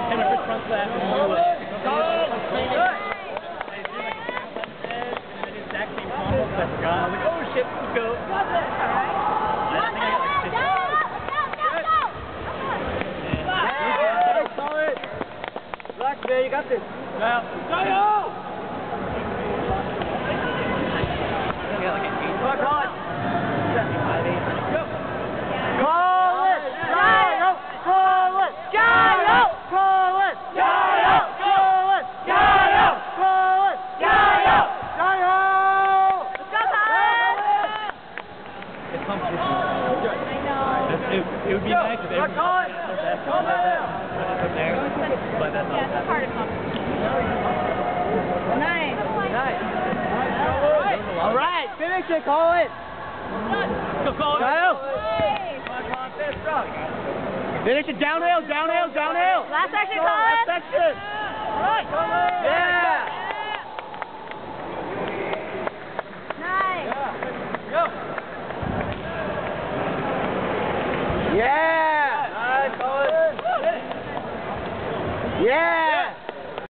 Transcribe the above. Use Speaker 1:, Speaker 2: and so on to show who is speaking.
Speaker 1: Hit a front flap and move it. Exact same combo, but I forgot. I was like, oh shit, let's go.
Speaker 2: Relax, man, you got this.
Speaker 1: Well,
Speaker 2: Go!
Speaker 1: got like an 8.
Speaker 2: Come on, Colin.
Speaker 1: 75, 8. Go.
Speaker 2: Colin! Jayo! Colin! Jayo! Colin! Jayo! Colin! Jayo! Colin! Jayo! Jayo!
Speaker 3: Let's go, Colin!
Speaker 1: It's competition. I know. It would be nice if everyone
Speaker 2: Colin!
Speaker 1: from there, but that's not
Speaker 3: That's part of competition. Nice.
Speaker 2: Nice. All right, finish it, Colin.
Speaker 1: Go, Colin.
Speaker 2: Jayo!
Speaker 3: Nice.
Speaker 2: Finish it, downhill, downhill, downhill.
Speaker 3: Last section, Colin.
Speaker 2: Last section.
Speaker 3: All right, Colin.
Speaker 2: Yeah.
Speaker 3: Nice.
Speaker 2: Go.